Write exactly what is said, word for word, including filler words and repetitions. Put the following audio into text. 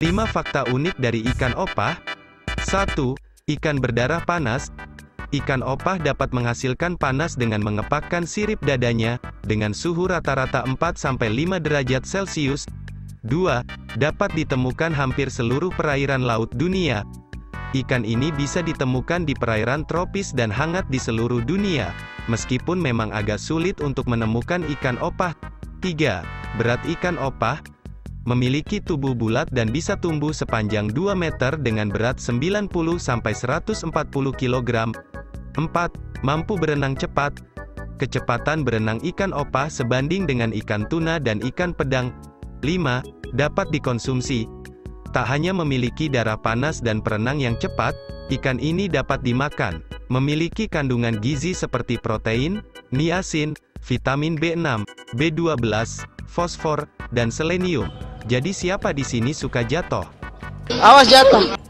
lima fakta unik dari ikan opah. satu. Ikan berdarah panas. Ikan opah dapat menghasilkan panas dengan mengepakkan sirip dadanya, dengan suhu rata-rata empat sampai lima derajat Celcius. dua. Dapat ditemukan hampir seluruh perairan laut dunia. Ikan ini bisa ditemukan di perairan tropis dan hangat di seluruh dunia, meskipun memang agak sulit untuk menemukan ikan opah. tiga. Berat ikan opah. Memiliki tubuh bulat dan bisa tumbuh sepanjang dua meter dengan berat sembilan puluh sampai seratus empat puluh kilogram. empat. Mampu berenang cepat. Kecepatan berenang ikan opah sebanding dengan ikan tuna dan ikan pedang. lima. Dapat dikonsumsi. Tak hanya memiliki darah panas dan perenang yang cepat, ikan ini dapat dimakan. Memiliki kandungan gizi seperti protein, niacin, vitamin B enam, B dua belas, fosfor, dan selenium. Jadi siapa di sini suka jatuh? Awas jatuh.